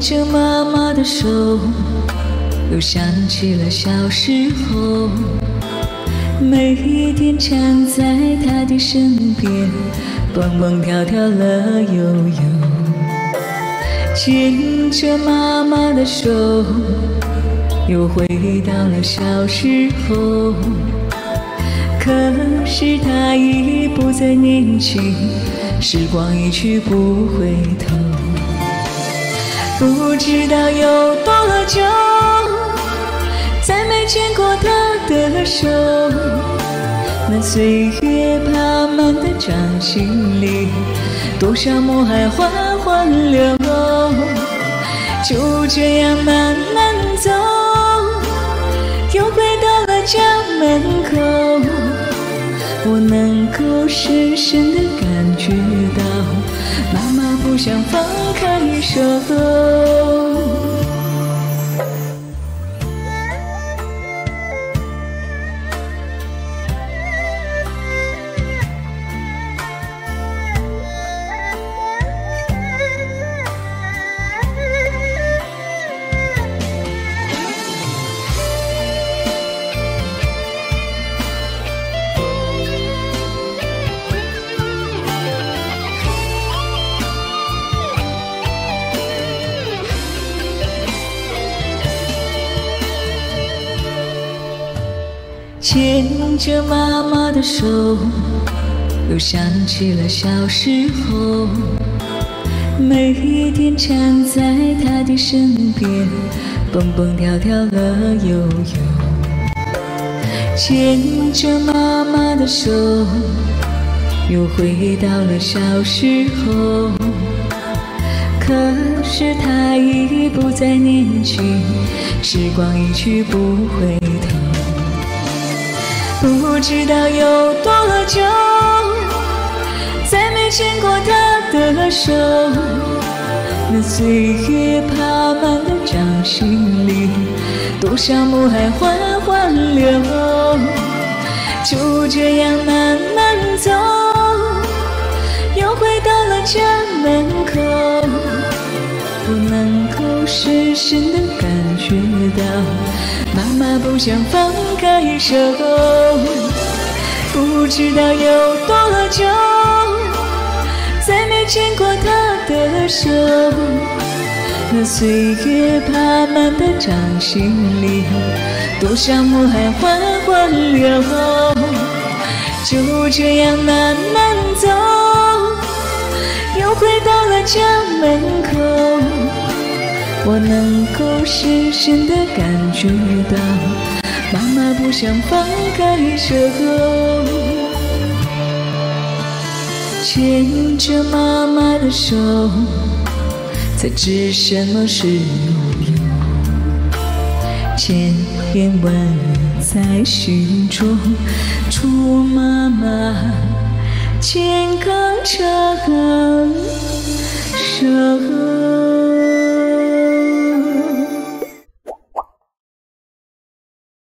着妈妈的手，又想起了小时候，每一天站在她的身边，蹦蹦跳跳乐悠悠。牵着妈妈的手，又回到了小时候，可是她已不再年轻，时光一去不回头。不知道有多久，再没牵过她的手，那岁月爬满的掌心里，多少梦还缓缓流。就这样慢慢走，又回到了家门口，我能够深深地感觉到，妈妈不想放开手。牵着妈妈的手，又想起了小时候，每一天站在她的身边，蹦蹦跳跳乐悠悠。牵着妈妈的手，又回到了小时候，可是她已不再年轻，时光一去不回头。不知道有多久，再没牵过她的手，那岁月爬满的掌心里，多少梦还缓缓流。就这样慢慢走，又回到了家门口，我能够深深地感觉到，妈妈不想放开手。不知道有多久，再没牵过她的手，那岁月爬满的掌心里，多少梦还缓缓流。就这样慢慢走，又回到了家门口，我能够深深地感觉到，妈妈不想放开手。牵着妈妈的手，才知什么是拥有，千言万语在心中，祝妈妈健康长寿。